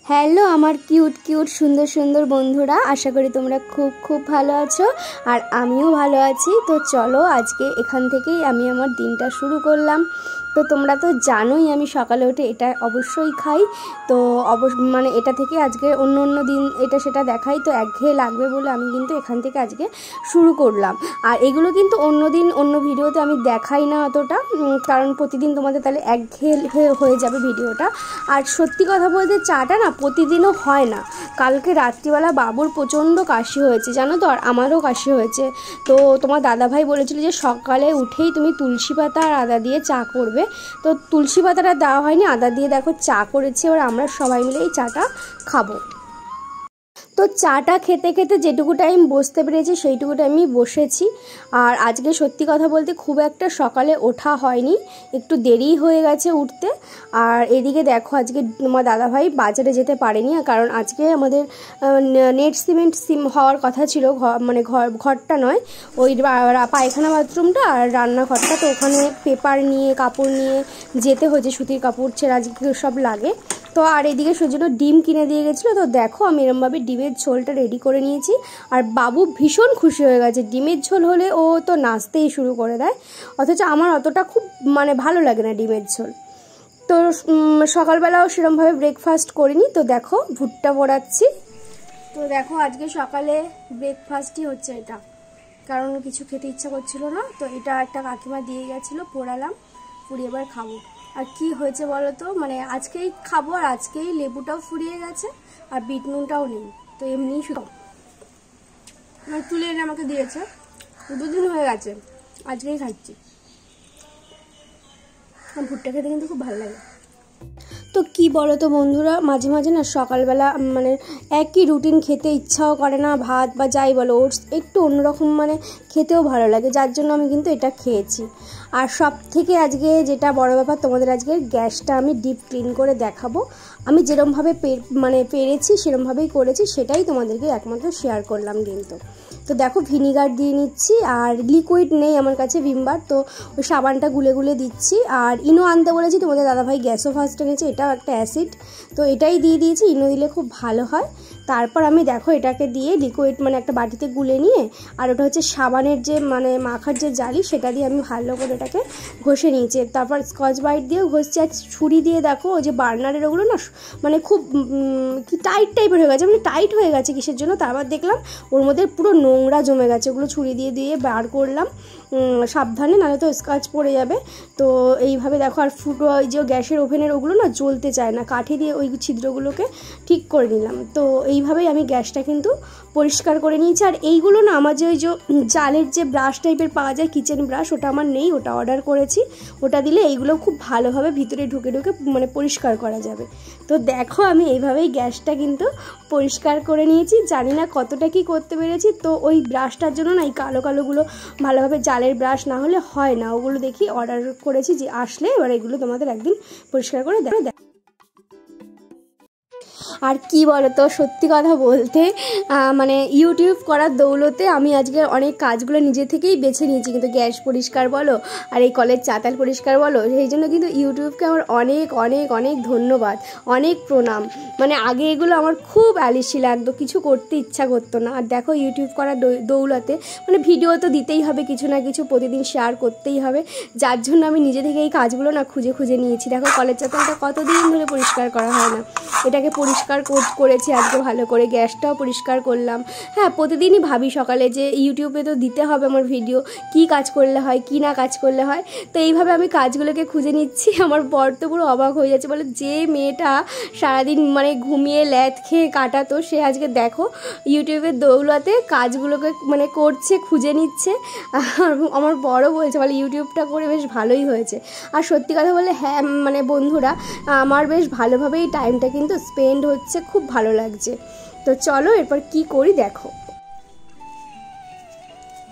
Hello আমার cute cute সুন্দর সুন্দর বন্ধুরা, আশা করি তোমরা খুব খুব ভালো আছো আর আমিও ভালো আছি। তো চলো আজকে এখান থেকেই আমি আমার দিনটা শুরু করলাম। তো তোমরা তো জানোই আমি সকালে উঠে এটা অবশ্যই খাই। তো মানে এটা থেকে আজকে অন্য অন্য দিন এটা সেটা দেখাই, তো একঘেয়ে লাগবে বলে আমি কিন্তু এখান থেকে আজকে শুরু করলাম। আর এগুলো কিন্তু অন্য দিন অন্য ভিডিওতে আমি দেখাই না অতটা, কারণ প্রতিদিন তোমাদের তাহলে একঘেয়ে হয়ে যাবে ভিডিওটা। আর সত্যি কথা বলতে চাটা না প্রতিদিনও হয় না। কালকে রাত্রিবেলা বাবুর প্রচণ্ড কাশি হয়েছে জানো তো, আর আমারও কাশি হয়েছে। তো তোমার দাদাভাই বলেছিল যে সকালে উঠেই তুমি তুলসী পাতা আর আদা দিয়ে চা করবে। তো তুলসী পাতাটা দেওয়া হয়নি, আদা দিয়ে দেখো চা করেছি। এবার আমরা সবাই মিলে এই চাটা খাবো। তো চাটা খেতে খেতে যেটুকু টাইম বসতে পেরেছি সেইটুকু টাইমই বসেছি। আর আজকে সত্যি কথা বলতে খুব একটা সকালে ওঠা হয়নি, একটু দেরি হয়ে গেছে উঠতে। আর এদিকে দেখো আজকে তোমার দাদাভাই বাজারে যেতে পারেনি, কারণ আজকে আমাদের নেট সিমেন্ট হওয়ার কথা ছিল, মানে ঘরটা নয়, ওই পায়খানা বাথরুমটা আর রান্নাঘরটা। তো ওখানে পেপার নিয়ে কাপড় নিয়ে যেতে হয়েছে, সুতির কাপড় ছেঁড়া আজকে সব লাগে। তো আর এদিকে সেজন্য ডিম কিনে দিয়ে গেছিলো। তো দেখো আমি এরমভাবে ডিমের ঝোলটা রেডি করে নিয়েছি। আর বাবু ভীষণ খুশি হয়ে গেছে, ডিমের ঝোল হলে ও তো নাচতেই শুরু করে দেয়, অথচ আমার অতটা খুব মানে ভালো লাগে না ডিমের ঝোল। তো সকালবেলাও সেরমভাবে ব্রেকফাস্ট করিনি। তো দেখো ভুট্টা পোড়াচ্ছি। তো দেখো আজকে সকালে ব্রেকফাস্টই হচ্ছে এটা, কারণ কিছু খেতে ইচ্ছা করছিল না। তো এটা একটা কাকিমা দিয়ে গেছিলো, পোড়ালাম, পুড়িয়ে এবার খাবো। আর কি হয়েছে বলো তো, মানে আজকেই খাবো আর আজকেই লেবুটাও ফুরিয়ে গেছে আর বিট নুনটাও নেই। তো এমনি শুধু তুলে এনে আমাকে দিয়েছে, দুদিন হয়ে গেছে, আজকেই খাচ্ছি। ভুট্টা খেতে কিন্তু খুব ভালো লাগে। তো কি বলো তো বন্ধুরা, মাঝে মাঝে না সকালবেলা মানে একই রুটিন খেতে ইচ্ছাও করে না, ভাত বা যাই বলো, ওটস একটু অন্যরকম মানে খেতেও ভালো লাগে, যার জন্য আমি কিন্তু এটা খেয়েছি। আর সব থেকে আজকে যেটা বড় ব্যাপার, তোমাদের আজকে গ্যাসটা আমি ডিপ ক্লিন করে দেখাবো। আমি যেরমভাবে মানে পেরেছি সেরমভাবেই করেছি, সেটাই তোমাদেরকে একমাত্র শেয়ার করলাম কিন্তু। তো দেখো ভিনিগার দিয়ে নিচ্ছি, আর লিকুইড নেই আমার কাছে ভিমবার, তো ওই সাবানটা গুলে গুলে দিচ্ছি। আর ইনো আনতে বলেছি, তোমাদের দাদাভাই গ্যাসও ফার্স্ট এনেছে, এটাও একটা অ্যাসিড, তো এটাই দিয়ে দিয়েছি। ইনো দিলে খুব ভালো হয়। তারপর আমি দেখো এটাকে দিয়ে লিকুইড মানে একটা বাটিতে গুলে নিয়ে, আর ওটা হচ্ছে সাবানের যে মানে মাখার যে জালি, সেটা দিয়ে আমি ভালো করে এটাকে ঘষে নিয়েছি। তারপর স্কচ ব্রাইট দিয়েও ঘষছি। আর ছুরি দিয়ে দেখো ওই যে বার্নারের ওগুলো না মানে খুব কি টাইট টাইপের হয়ে গেছে, মানে টাইট হয়ে গেছে কিসের জন্য। তারপর দেখলাম ওর মধ্যে পুরো নোংরা জমে গেছে, ওগুলো ছুরি দিয়ে দিয়ে বার করলাম সাবধানে, নাহলে তো স্ক্র্যাচ পড়ে যাবে। তো এইভাবে দেখো, আর ফুটো ওই যে গ্যাসের ওভেনের ওগুলো না জ্বলতে চায় না, কাঠি দিয়ে ওই ছিদ্রগুলোকে ঠিক করে নিলাম। তো এইভাবেই আমি গ্যাসটা কিন্তু পরিষ্কার করে নিয়েছি। আর এইগুলো না আমার যে ওই যে জালের যে ব্রাশ টাইপের পাওয়া যায়, কিচেন ব্রাশ, ওটা আমার নেই, ওটা অর্ডার করেছি। ওটা দিলে এইগুলো খুব ভালোভাবে ভিতরে ঢুকে ঢুকে মানে পরিষ্কার করা যাবে। তো দেখো আমি এইভাবেই গ্যাসটা কিন্তু পরিষ্কার করে নিয়েছি। জানি না কতটা কি করতে পেরেছি। তো ওই ব্রাশটার জন্য না এই কালো কালোগুলো ভালোভাবে জালের ব্রাশ না হলে হয় না, ওগুলো দেখি অর্ডার করেছি যে আসলে এবার এগুলো তোমাদের একদিন পরিষ্কার করে দেখো। আর কি বলো তো, সত্যি কথা বলতে মানে ইউটিউব করার দৌলতে আমি আজকে অনেক কাজগুলো নিজে থেকেই বেছে নিয়েছি, কিন্তু গ্যাস পরিষ্কার বলো আর এই কলের চাতাল পরিষ্কার বলো, সেই জন্য কিন্তু ইউটিউবকে আমার অনেক অনেক অনেক ধন্যবাদ, অনেক প্রণাম। মানে আগে এগুলো আমার খুব অ্যালিসি লাগতো, কিছু করতে ইচ্ছা করতো না। আর দেখো ইউটিউব করার দৌলতে মানে ভিডিও তো দিতেই হবে, কিছু না কিছু প্রতিদিন শেয়ার করতেই হবে, যার জন্য আমি নিজে থেকে এই কাজগুলো না খুঁজে খুঁজে নিয়েছি। দেখো কলের চাতালটা কতদিন ধরে পরিষ্কার করা হয় না, এটাকে পরিষ্কার করেছি আজকে ভালো করে। গ্যাসটাও পরিষ্কার করলাম। হ্যাঁ, প্রতিদিনই ভাবি সকালে যে ইউটিউবে তো দিতে হবে আমার ভিডিও, কি কাজ করলে হয় কি না কাজ করলে হয়। তো এইভাবে আমি কাজগুলোকে খুঁজে নিচ্ছি। আমার বর তো পুরো অবাক হয়ে যাচ্ছে, বলে যে মেয়েটা সারাদিন মানে ঘুমিয়ে ল্যাথ খেয়ে কাটাতো, সে আজকে দেখো ইউটিউবের দৌলতে কাজগুলোকে মানে করছে, খুঁজে নিচ্ছে। আমার বড় বলছে, বলে ইউটিউবটা করে বেশ ভালোই হয়েছে। আর সত্যি কথা বলে হ্যাঁ মানে বন্ধুরা, আমার বেশ ভালোভাবেই টাইমটা কিন্তু স্পেন্ড হচ্ছে, খুব ভালো লাগছে। তো চলো এরপর কি করি দেখো।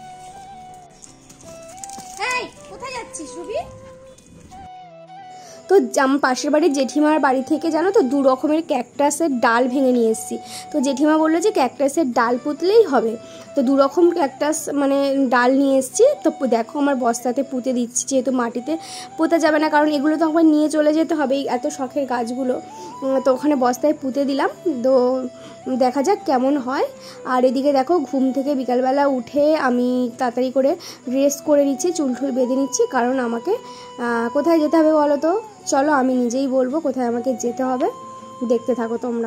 কোথায় যাচ্ছিস রুবি? তো তো পাশের বাড়ির জেঠিমার বাড়ি থেকে জানো তো 2 রকমের ক্যাকটাসের ডাল ভেঙে নিয়ে এসেছি। তো জেঠিমা বললো যে ক্যাকটাসের ডাল পুঁতলেই হবে, তো 2 রকম ক্যাকটাস মানে ডাল নিয়ে এসেছি। তো দেখো আমার বস্তাতে পুঁতে দিচ্ছি, যেহেতু মাটিতে পোঁতা যাবে না, কারণ এগুলো তো আমার নিয়ে চলে যেতে হবে, এই এত শখের গাছগুলো। তো ওখানে বস্তায় পুঁতে দিলাম, তো দেখা যাক কেমন হয়। আর এদিকে দেখো ঘুম থেকে বিকালবেলা উঠে আমি তাড়াতাড়ি করে রেস্ট করে নিচ্ছি, চুল টুল বেঁধে নিচ্ছি, কারণ আমাকে কোথায় যেতে হবে বলো তো? চলো আমি নিজেই বলবো কোথায় আমাকে যেতে হবে, দেখতে থাকো তোমরা।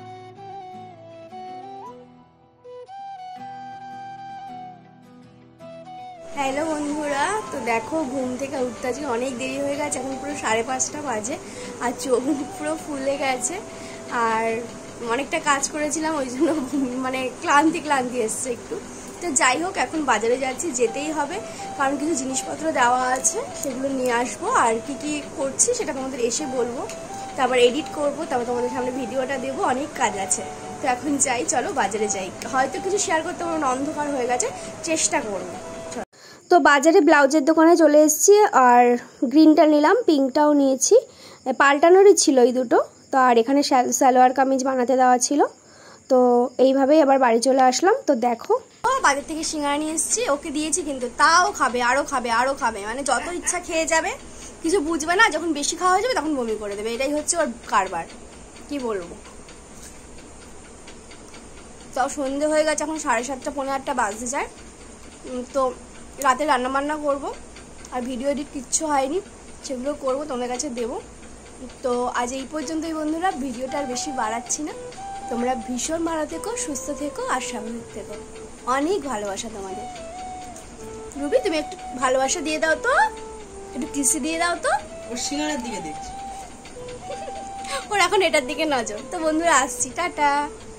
হ্যালো বন্ধুরা, তো দেখো ঘুম থেকে উঠতে আজকে অনেক দেরি হয়ে গেছে, এখন পুরো 5:30 বাজে আর চোখ পুরো ফুলে গেছে, আর অনেকটা কাজ করেছিলাম ওই জন্য মানে ক্লান্তি এসছে একটু। তো যাই হোক, এখন বাজারে যাচ্ছি, যেতেই হবে, কারণ কিছু জিনিসপত্র দেওয়া আছে, সেগুলো নিয়ে আসবো। আর কি কি করছি সেটা তোমাদের এসে বলবো, তারপর এডিট করবো, তারপর তোমাদের সামনে ভিডিওটা দেবো, অনেক কাজ আছে। তো এখন যাই, চলো বাজারে যাই। হয়তো কিছু শেয়ার করতে পারবো না, অন্ধকার হয়ে গেছে, চেষ্টা করবো। তো বাজারে ব্লাউজের দোকানে চলে এসেছি, আর গ্রিনটা নিলাম, পিঙ্কটাও নিয়েছি, পাল্টানোরই ছিল এই দুটো। তো আর এখানে সালোয়ার কামিজ বানাতে দেওয়া ছিল। তো এইভাবেই আবার বাড়ি চলে আসলাম। তো দেখো বাজার থেকে সিঙ্গারা নিয়ে এসেছি, ওকে দিয়েছি, কিন্তু তাও খাবে, আরও খাবে, মানে যত ইচ্ছা খেয়ে যাবে, কিছু বুঝবে না, যখন বেশি খাওয়া হয়ে যাবে তখন বমি করে দেবে, এটাই হচ্ছে ওর কারবার, কি বলবো। তাও সন্ধে হয়ে গেছে, এখন 7:30 পৌনে 8 বাজতে যায়। তো রাতে রান্নাবান্না করবো, আর ভিডিও এডিট কিচ্ছু হয়নি, সেগুলো করবো, তোমাদের কাছে দেবো। তো আজ এই পর্যন্তই বন্ধুরা, ভিডিওটা আর বেশি বাড়াচ্ছি না। তোমরা ভীষণ ভালো থেকো, সুস্থ থেকো, আর সাবধানে থেকো। অনেক ভালোবাসা তোমাদের। রুবি, তুমি একটু ভালোবাসা দিয়ে দাও তো, একটু কিসি দিয়ে দাও তো। ওর সিঙ্গারার দিকে দেখছি, ওর এখন এটার দিকে নজর। তো বন্ধুরা আসছি, টাটা।